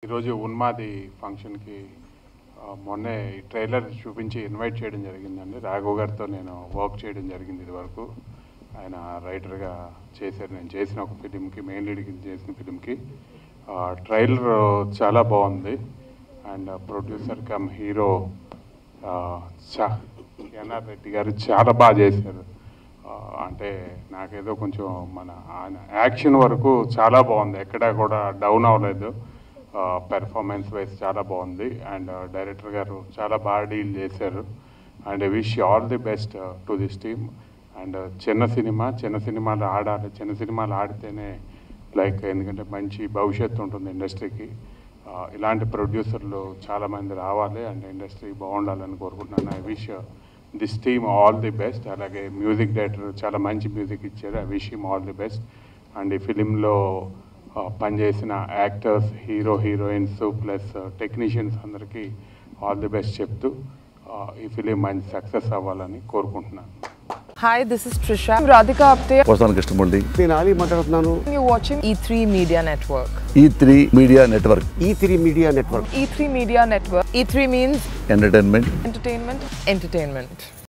ఈరోజు ఉన్మాది ఫంక్షన్కి మొన్నే ట్రైలర్ చూపించి ఇన్వైట్ చేయడం జరిగిందండి. రాఘవ్ గారితో నేను వర్క్ చేయడం జరిగింది ఇదివరకు. ఆయన రైటర్గా చేశారు. నేను చేసిన ఒక ఫిలింకి, మెయిన్ లీడ్కి చేసిన ఫిలింకి ట్రైలర్ చాలా బాగుంది. And producer come hero NR Reddy గారు చాలా బాగా చేశారు. అంటే నాకేదో కొంచెం ఆయన యాక్షన్ వరకు చాలా బాగుంది, ఎక్కడా కూడా డౌన్ అవ్వలేదు. పెర్ఫార్మెన్స్ వైజ్ చాలా బాగుంది. అండ్ డైరెక్టర్ గారు చాలా బాగా డీల్ చేశారు. And wish all the best to this team. And చిన్న సినిమాలు ఆడాలి. చిన్న సినిమాలు ఆడితేనే ఎందుకంటే మంచి భవిష్యత్తు ఉంటుంది ఇండస్ట్రీకి. ఇలాంటి ప్రొడ్యూసర్లు చాలామంది రావాలి అండ్ ఇండస్ట్రీ బాగుండాలని కోరుకుంటున్నాను. I wish this team all the best. అలాగే మ్యూజిక్ డైరెక్టర్ చాలా మంచి మ్యూజిక్ ఇచ్చారు. I wish him all the best. And ఈ ఫిలింలో పనిచేసిన యాక్టర్స్, హీరోయిన్స్ ప్లస్ టెక్నీషియన్స్ అందరికీ ఆల్ ది బెస్ట్ చెప్తూ ఈ ఫిలిం మంచి సక్సెస్ అవ్వాలని కోరుకుంటున్నాను. Hi, this is Trisha. I'm Radhika Apte. Vasan Krishnamurthy. నేను ఆలీ మాట్లాడుతున్నాను. You're watching E3 Media Network. E3 Media Network. E3 Media Network. E3 Media Network. E3 means Entertainment. entertainment.